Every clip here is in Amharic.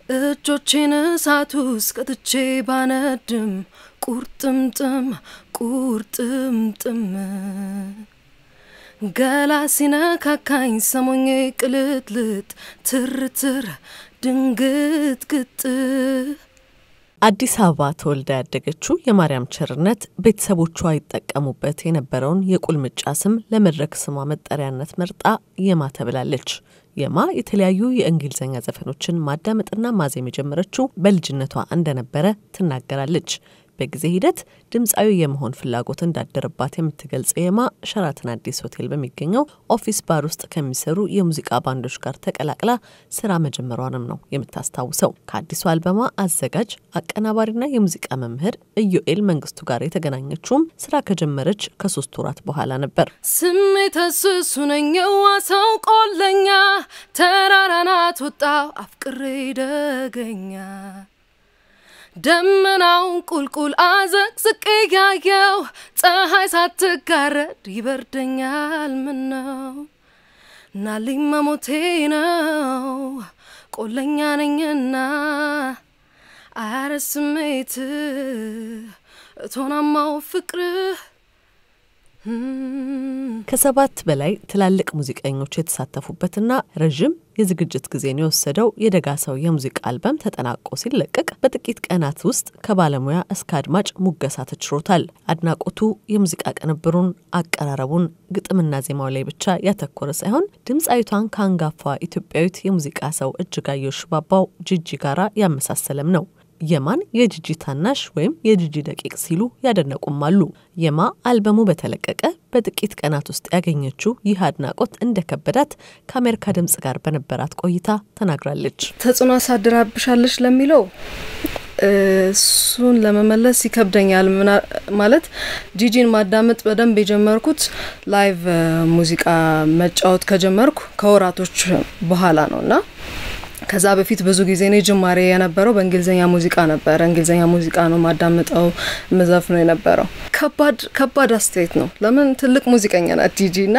እጆቼን እሳት ውስጥ ከትቼ ባነድም ቁርጥምጥም ገላ ሲነካካኝ ሰሞኜ ቅልጥልጥ ትርትር ድንግጥግጥ አዲስ አበባ ተወልዳ ያደገችው የማርያም ቸርነት ቤተሰቦቿ ይጠቀሙበት የነበረውን የቁልምጫ ስም ለመድረክ ስሟ መጠሪያነት መርጣ የማ ተብላለች። የማ የተለያዩ የእንግሊዘኛ ዘፈኖችን ማዳመጥና ማዜም የጀመረችው በልጅነቷ እንደነበረ ትናገራለች። በጊዜ ሂደት ድምጻዊ የመሆን ፍላጎት እንዳደረባት የምትገልጸው የማ ሸራተን አዲስ ሆቴል በሚገኘው ኦፊስ ባር ውስጥ ከሚሰሩ የሙዚቃ ባንዶች ጋር ተቀላቅላ ስራ መጀመሯንም ነው የምታስታውሰው። ከአዲሱ አልበማ አዘጋጅ አቀናባሪና የሙዚቃ መምህር ኢዮኤል መንግስቱ ጋር የተገናኘችውም ስራ ከጀመረች ከ3 ወራት በኋላ ነበር። ስሜተስሱነኛው ሰው ቆለኛ ተራራናት ወጣው አፍቅሬ ደገኛ ደመናው ቁልቁል አዘቅዝቅ ያየው ፀሐይ ሳትጋረድ ይበርደኛል ምነው ናልኝ መሞቴ ነው ቆለኛ ነኝና አረ ስሜት እቶናማው ፍቅር ከ7 በላይ ትላልቅ ሙዚቀኞች የተሳተፉበትና ረጅም የዝግጅት ጊዜን የወሰደው የደጋሰው የሙዚቃ አልበም ተጠናቆ ሲለቀቅ በጥቂት ቀናት ውስጥ ከባለሙያ እስከ አድማጭ ሙገሳ ተችሮታል። አድናቆቱ የሙዚቃ ቅንብሩን፣ አቀራረቡን፣ ግጥምና ዜማው ላይ ብቻ ያተኮረ ሳይሆን ድምጻዊቷን ካንጋፋ ኢትዮጵያዊት የሙዚቃ ሰው እጅጋየሁ ሽባባው ጂጂ ጋራ ያመሳሰለም ነው። የማን የጂጂ ታናሽ ወይም የጂጂ ደቂቅ ሲሉ ያደነቁም አሉ። የማ አልበሙ በተለቀቀ በጥቂት ቀናት ውስጥ ያገኘችው ይህ አድናቆት እንደከበዳት ከአሜሪካ ድምጽ ጋር በነበራት ቆይታ ተናግራለች። ተጽዕኖ አሳድራብሻለች ለሚለው እሱን ለመመለስ ይከብደኛል። ማለት ጂጂን ማዳመጥ በደንብ የጀመርኩት ላይቭ ሙዚቃ መጫወት ከጀመርኩ ከወራቶች በኋላ ነውና ከዛ በፊት ብዙ ጊዜ ነው ጅማሬ የነበረው በእንግሊዘኛ ሙዚቃ ነበር። እንግሊዘኛ ሙዚቃ ነው ማዳመጠው መዘፍነው የነበረው። ከባድ አስተያየት ነው። ለምን ትልቅ ሙዚቀኛ ናት ጂጂና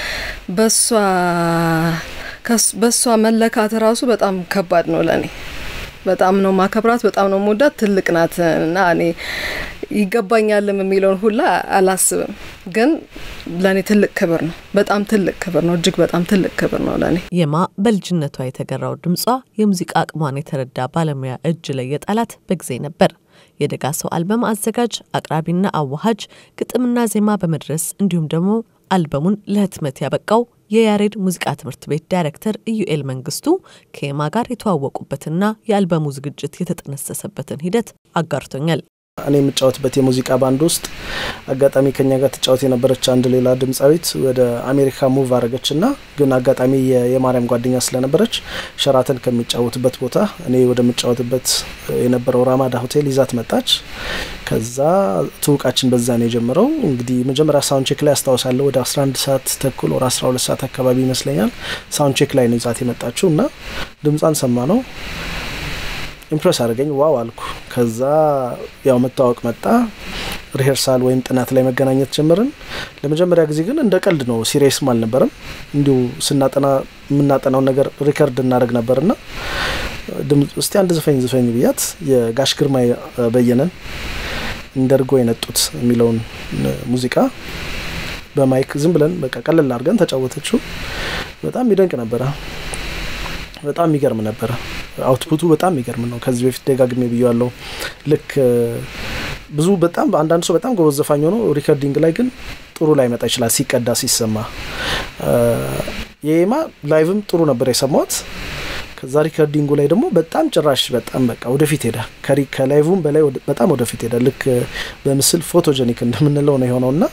በሷ መለካት ራሱ በጣም ከባድ ነው ለኔ። በጣም ነው ማከብራት፣ በጣም ነው ሞዳት። ትልቅ ናትና እኔ ይገባኛልም የሚለውን ሁላ አላስብም። ግን ለኔ ትልቅ ክብር ነው። በጣም ትልቅ ክብር ነው። እጅግ በጣም ትልቅ ክብር ነው ለኔ። የማ በልጅነቷ የተገራው ድምጿ የሙዚቃ አቅሟን የተረዳ ባለሙያ እጅ ላይ የጣላት በጊዜ ነበር። የደጋሰው አልበም አዘጋጅ አቅራቢና አዋሃጅ ግጥምና ዜማ በመድረስ እንዲሁም ደግሞ አልበሙን ለህትመት ያበቃው የያሬድ ሙዚቃ ትምህርት ቤት ዳይሬክተር ኢዮኤል መንግስቱ ከየማ ጋር የተዋወቁበትና የአልበሙ ዝግጅት የተጠነሰሰበትን ሂደት አጋርቶኛል። እኔ የምጫወትበት የሙዚቃ ባንድ ውስጥ አጋጣሚ ከኛ ጋር ተጫወት የነበረች አንድ ሌላ ድምጻዊት ወደ አሜሪካ ሙቭ አረገችና ግን አጋጣሚ የማርያም ጓደኛ ስለነበረች ሸራተን ከሚጫወትበት ቦታ እኔ ወደ ምጫወትበት የነበረው ራማዳ ሆቴል ይዛት መጣች። ከዛ ትውቃችን በዛ ነው የጀመረው። እንግዲህ መጀመሪያ ሳውንድ ቼክ ላይ አስተዋውሳለሁ ወደ 11 ሰዓት ተኩል ወደ 12 ሰዓት አካባቢ ይመስለኛል ሳውንድ ቼክ ላይ ነው ይዛት የመጣችውና ድምጻን ሰማነው። ኢምፕረስ አድርገኝ ዋው አልኩ። ከዛ ያው መታወቅ መጣ። ሪሄርሳል ወይም ጥናት ላይ መገናኘት ጀመርን። ለመጀመሪያ ጊዜ ግን እንደ ቀልድ ነው፣ ሲሪየስ አልነበረም። እንዲሁ ስናጠና የምናጠናው ነገር ሪከርድ እናደርግ ነበርና እስቲ አንድ ዘፈኝ ብያት የጋሽ ግርማ በየነን እንደርጎ የነጡት የሚለውን ሙዚቃ በማይክ ዝም ብለን በቃ ቀለል አድርገን ተጫወተችው። በጣም ይደንቅ ነበር። በጣም ይገርም ነበር። አውትፑቱ በጣም ይገርም ነው። ከዚህ በፊት ደጋግሜ ብያለሁ። ልክ ብዙ በጣም አንዳንድ ሰው በጣም ጎበዝ ዘፋኝ ሆኖ ሪከርዲንግ ላይ ግን ጥሩ ላይ መጣ ይችላል ሲቀዳ ሲሰማ። የማ ላይቭም ጥሩ ነበር የሰማሁት። ከዛ ሪከርዲንጉ ላይ ደግሞ በጣም ጭራሽ በጣም በቃ ወደፊት ሄደ። ከላይቭም በላይ በጣም ወደፊት ሄደ። ልክ በምስል ፎቶጀኒክ እንደምንለው ነው የሆነውና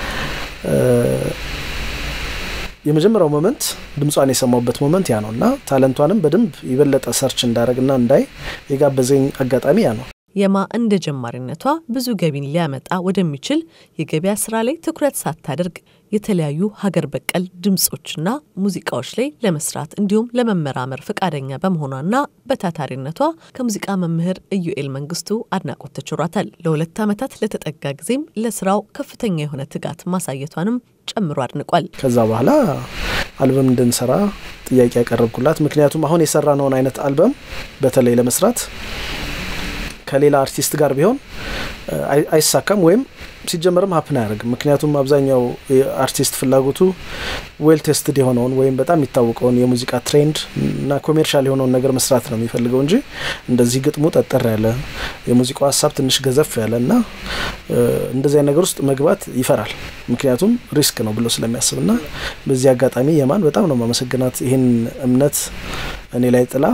የመጀመሪያው ሞመንት ድምጿን የሰማውበት ሞመንት ያ ነውና ታለንቷንም በደንብ ይበለጠ ሰርች እንዳረግና እንዳይ የጋበዘኝ አጋጣሚ ያ ነው። የማ እንደ ጀማሪነቷ ብዙ ገቢን ሊያመጣ ወደሚችል የገበያ ስራ ላይ ትኩረት ሳታደርግ የተለያዩ ሀገር በቀል ድምጾችና ሙዚቃዎች ላይ ለመስራት እንዲሁም ለመመራመር ፈቃደኛ በመሆኗና በታታሪነቷ ከሙዚቃ መምህር ኢዩኤል መንግስቱ አድናቆት ተችሯታል። ለ2 ዓመታት ለተጠጋ ጊዜም ለስራው ከፍተኛ የሆነ ትጋት ማሳየቷንም ጨምሮ አድንቋል። ከዛ በኋላ አልበም እንድንሰራ ጥያቄ ያቀርብኩላት ምክንያቱም አሁን የሰራነውን አይነት አልበም በተለይ ለመስራት ከሌላ አርቲስት ጋር ቢሆን አይሳካም ወይም ሲጀመርም ሀፕን አያደርግም ምክንያቱም አብዛኛው አርቲስት ፍላጎቱ ዌል ቴስትድ የሆነውን ወይም በጣም የሚታወቀውን የሙዚቃ ትሬንድ እና ኮሜርሻል የሆነውን ነገር መስራት ነው የሚፈልገው እንጂ እንደዚህ ግጥሙ ጠጠር ያለ የሙዚቃው ሐሳብ ትንሽ ገዘፍ ያለና እንደዚህ አይነት ነገር ውስጥ መግባት ይፈራል ምክንያቱም ሪስክ ነው ብሎ ስለሚያስብና በዚህ አጋጣሚ የማን በጣም ነው ማመሰግናት ይሄን እምነት እኔ ላይ ጥላ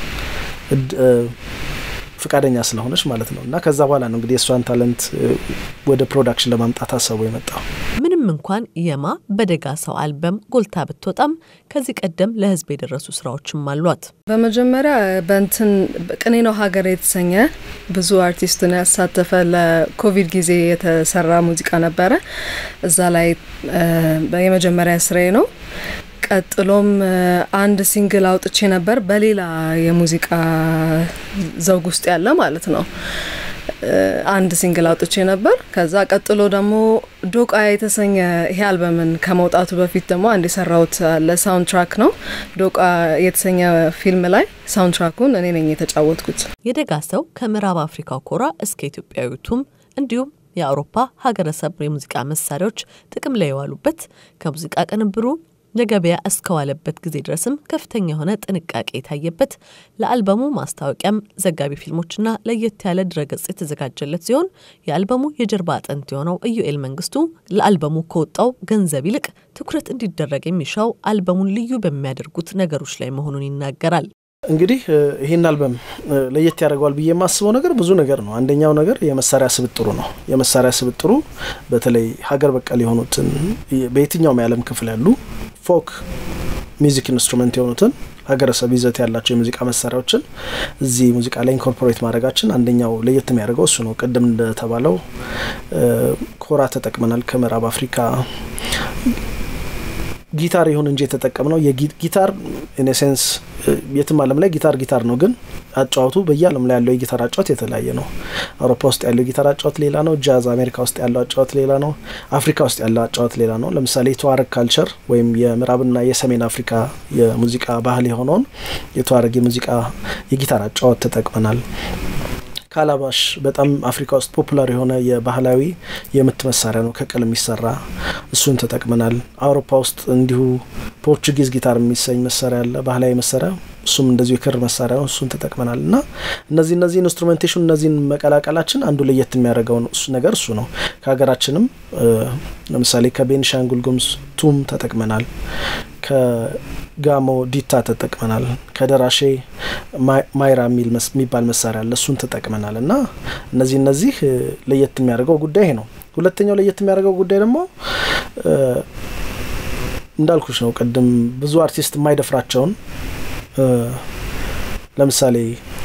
ፍቃደኛ ስለሆነች ማለት ነውና ከዛ በኋላ ነው እንግዲህ እሷን ታለንት ወደ ፕሮዳክሽን ለማምጣት አሰቡ የመጣው። ምንም እንኳን የማ በደጋ ሰው አልበም ጎልታ ብትወጣም ከዚህ ቀደም ለህዝብ የደረሱ ስራዎችም አሏት። በመጀመሪያ በእንትን ቅኔ ነው ሀገር የተሰኘ ብዙ አርቲስትን ያሳተፈ ለኮቪድ ጊዜ የተሰራ ሙዚቃ ነበረ። እዛ ላይ የመጀመሪያ ስራዬ ነው። ቀጥሎም አንድ ሲንግል አውጥቼ ነበር በሌላ የሙዚቃ ዘውግ ውስጥ ያለ ማለት ነው። አንድ ሲንግል አውጥቼ ነበር። ከዛ ቀጥሎ ደግሞ ዶቃ የተሰኘ ይሄ አልበምን ከመውጣቱ በፊት ደግሞ አንድ የሰራሁት ለሳውንድ ትራክ ነው። ዶቃ የተሰኘ ፊልም ላይ ሳውንድ ትራኩን እኔ ነኝ የተጫወትኩት። የደጋ ሰው ከምዕራብ አፍሪካው ኮራ እስከ ኢትዮጵያዊቱም እንዲሁም የአውሮፓ ሀገረሰብ የሙዚቃ መሳሪያዎች ጥቅም ላይ የዋሉበት ከሙዚቃ ቅንብሩ ለገበያ እስከዋለበት ጊዜ ድረስም ከፍተኛ የሆነ ጥንቃቄ የታየበት ለአልበሙ ማስታወቂያም ዘጋቢ ፊልሞችና ለየት ያለ ድረገጽ የተዘጋጀለት ሲሆን የአልበሙ የጀርባ አጥንት የሆነው ኢዩኤል መንግስቱ ለአልበሙ ከወጣው ገንዘብ ይልቅ ትኩረት እንዲደረግ የሚሻው አልበሙን ልዩ በሚያደርጉት ነገሮች ላይ መሆኑን ይናገራል። እንግዲህ ይሄን አልበም ለየት ያደርጋል ብዬ የማስበው ነገር ብዙ ነገር ነው። አንደኛው ነገር የመሳሪያ ስብጥሩ ነው። የመሳሪያ ስብጥሩ በተለይ ሀገር በቀል የሆኑትን በየትኛውም የዓለም ክፍል ያሉ ፎክ ሚውዚክ ኢንስትሩመንት የሆኑትን ሀገረሰብ ይዘት ያላቸው የሙዚቃ መሳሪያዎችን እዚህ ሙዚቃ ላይ ኢንኮርፖሬት ማድረጋችን አንደኛው ለየት የሚያደርገው እሱ ነው። ቀደም እንደተባለው ኮራ ተጠቅመናል ከምዕራብ አፍሪካ ጊታር ይሁን እንጂ ተጠቀምነው የጊታር ኢን ኤሰንስ የትም ዓለም ላይ ጊታር ነው ግን አጫዋቱ በየዓለም ላይ ያለው የጊታር አጫዋት የተለያየ ነው። አውሮፓ ውስጥ ያለው ጊታር አጫዋት ሌላ ነው። ጃዝ አሜሪካ ውስጥ ያለው አጫዋት ሌላ ነው። አፍሪካ ውስጥ ያለው አጫዋት ሌላ ነው። ለምሳሌ የተዋረግ ካልቸር ወይም የምዕራብና የሰሜን አፍሪካ የሙዚቃ ባህል የሆነውን የተዋረግ የሙዚቃ የጊታር አጫዋት ተጠቅመናል። ካላባሽ በጣም አፍሪካ ውስጥ ፖፑላር የሆነ የባህላዊ የምት መሳሪያ ነው ከቀለም የሚሰራ እሱን ተጠቅመናል። አውሮፓ ውስጥ እንዲሁ ፖርቹጊዝ ጊታር የሚሰኝ መሳሪያ አለ ባህላዊ መሳሪያ እሱም እንደዚሁ የክር መሳሪያ ነው እሱን ተጠቅመናልና እነዚህ ኢንስትሩሜንቴሽን እነዚህን መቀላቀላችን አንዱ ለየት የሚያደርገው ነገር እሱ ነው። ከሀገራችንም ለምሳሌ ከቤንሻንጉል ጉሙዝ ቱም ተጠቅመናል። ከጋሞ ዲታ ተጠቅመናል። ከደራሼ ማይራ የሚባል መሳሪያ አለ እሱን ተጠቅመናልና እነዚህ ለየት የሚያደርገው ጉዳይ ነው። ሁለተኛው ለየት የሚያደርገው ጉዳይ ደግሞ እንዳልኩሽ ነው ቀደም ብዙ አርቲስት የማይደፍራቸውን ለምሳሌ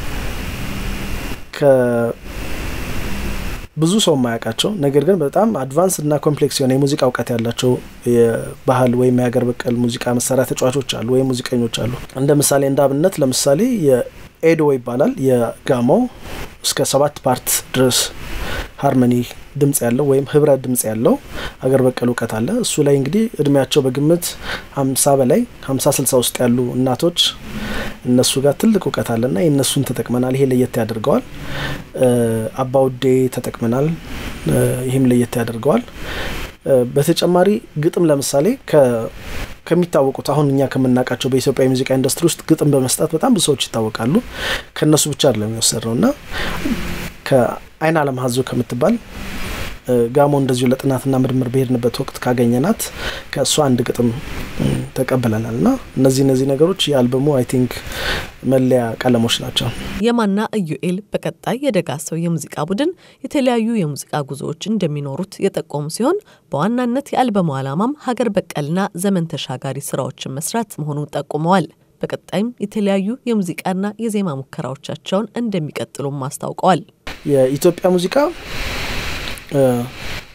ብዙ ሰው ማያቃቸው ነገር ግን በጣም አድቫንስ እና ኮምፕሌክስ የሆነ የሙዚቃ ዕውቀት ያላቸው የባህል ወይም የሀገር በቀል ሙዚቃ መሳሪያ ተጫዋቾች አሉ ወይም ሙዚቀኞች አሉ። እንደ ምሳሌ እንዳብነት ለምሳሌ የኤዶ ይባላል የጋሞ እስከ 7 ፓርት ድረስ ሃርመኒ ድምጽ ያለው ወይም ህብረ ድምጽ ያለው ሀገር በቀል ዕውቀት አለ። እሱ ላይ እንግዲህ እድሜያቸው በግምት 50 በላይ 50-60 ውስጥ ያሉ እናቶች እነሱ ጋር ትልቅ ዕውቀት አለና የነሱን ተጠቅመናል። ይሄ ለየት ያደርገዋል። አባውዴ ተጠቅመናል። ይሄም ለየት ያደርገዋል። በተጨማሪ ግጥም ለምሳሌ ከሚታወቁት አሁን እኛ ከመናቃቸው በኢትዮጵያ ሙዚቃ ኢንዱስትሪ ውስጥ ግጥም በመስጠት በጣም ብዙ ሰዎች ይታወቃሉ። ከነሱ ብቻ አይደለም የሚወሰደውና ከአይና ለማሐዞ ከምትባል ጋሞ እንደዚሁ ለጥናትና ምርምር በሄድንበት ወቅት ካገኘናት ከሷ አንድ ግጥም ተቀበለናልና እነዚህ ነገሮች የአልበሙ አይ ቲንክ መለያ ቀለሞች ናቸው። የማና ኢዩኤል በቀጣይ የደጋ ሰው የሙዚቃ ቡድን የተለያዩ የሙዚቃ ጉዞዎች እንደሚኖሩት የጠቆሙ ሲሆን በዋናነት የአልበሙ ዓላማም ሀገር በቀልና ዘመን ተሻጋሪ ስራዎችን መስራት መሆኑን ጠቁመዋል። በቀጣይም የተለያዩ የሙዚቃና የዜማ ሙከራዎቻቸውን እንደሚቀጥሉም አስታውቀዋል። የኢትዮጵያ ሙዚቃ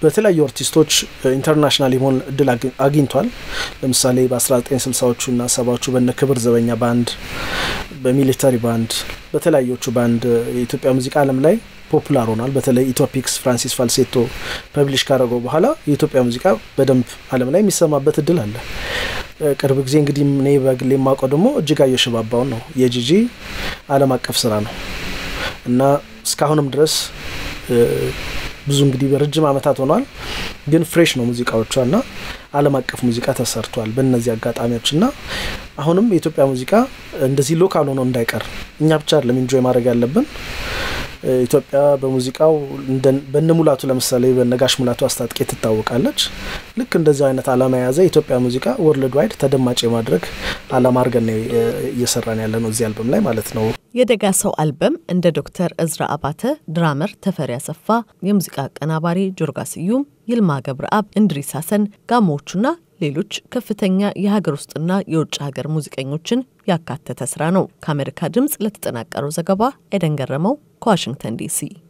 በተለያዩ አርቲስቶች ኢንተርናሽናል የሆነ እድል አግኝቷል። ለምሳሌ በ1960ዎቹ እና 70ዎቹ በነ ክብር ዘበኛ ባንድ፣ በሚሊተሪ ባንድ፣ በተለያዩቹ ባንድ የኢትዮጵያ ሙዚቃ ዓለም ላይ ፖፑላር ሆኗል። በተለይ ኢትዮፒክስ ፍራንሲስ ፋልሴቶ ፐብሊሽ ካደረገው በኋላ የኢትዮጵያ ሙዚቃ በደንብ ዓለም ላይ የሚሰማበት እድል አለ። ቅርብ ጊዜ እንግዲህ እኔ በግሌ የማውቀው ደግሞ እጅጋየሁ ሽባባውን ነው። የጂጂ ዓለም አቀፍ ስራ ነው እና እስካሁንም ድረስ ብዙ እንግዲህ በረጅም አመታት ሆኗል፣ ግን ፍሬሽ ነው ሙዚቃዎቿና ዓለም አቀፍ ሙዚቃ ተሰርቷል በእነዚህ አጋጣሚዎችና አሁንም የኢትዮጵያ ሙዚቃ እንደዚህ ሎካል ሆኖ እንዳይቀር እኛ ብቻ አይደለም ኢንጆይ ማድረግ ያለብን። ኢትዮጵያ በሙዚቃው በነሙላቱ ለምሳሌ በነጋሽ ሙላቱ አስታጥቄ ትታወቃለች። ልክ እንደዚህ አይነት ዓላማ የያዘ ኢትዮጵያ ሙዚቃ ወርልድ ዋይድ ተደማጭ ማድረግ ዓላማ አድርገን እየሰራን ያለነው እዚህ አልበም ላይ ማለት ነው። የደጋ ሰው አልበም እንደ ዶክተር እዝራ አባተ፣ ድራመር ተፈሪ አሰፋ፣ የሙዚቃ አቀናባሪ ጆርጋ ስዩም፣ ይልማ ገብረአብ፣ እንድሪስ ሐሰን፣ ጋሞዎችና ሌሎች ከፍተኛ የሀገር ውስጥና የውጭ ሀገር ሙዚቀኞችን ያካተተ ስራ ነው። ከአሜሪካ ድምጽ ለተጠናቀረው ዘገባ ኤደን ገረመው ከዋሽንግተን ዲሲ